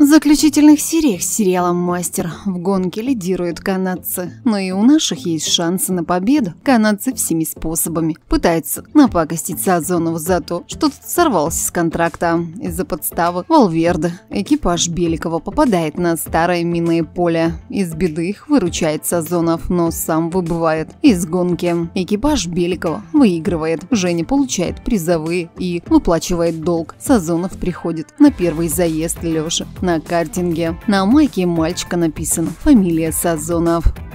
заключительных сериях сериала «Мастер» в гонке лидируют канадцы. Но и у наших есть шансы на победу. Канадцы всеми способами пытаются напакостить Сазонову за то, что тот сорвался с контракта. Из-за подставы Валверде экипаж Беликова попадает на старое минное поле. Из беды их выручает Сазонов, но сам выбывает из гонки. Экипаж Беликова выигрывает. Женя получает призовые и выплачивает долг. Сазонов приходит на первый заезд Лёши на картинге. На майке мальчика написана фамилия Сазонов.